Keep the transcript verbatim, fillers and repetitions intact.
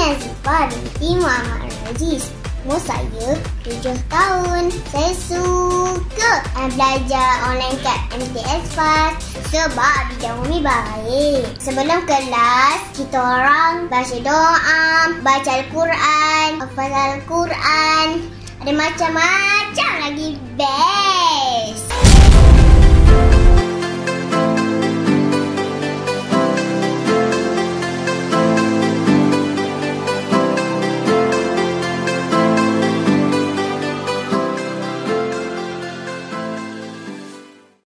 Nazifa binti Muhammad Raziz. Umur saya tujuh tahun. Saya suka belajar online kat M T S Fast sebab bidang umi baik. Sebelum kelas, kita orang baca doa, baca Al-Quran, hafal Al-Quran. Ada macam-macam lagi best.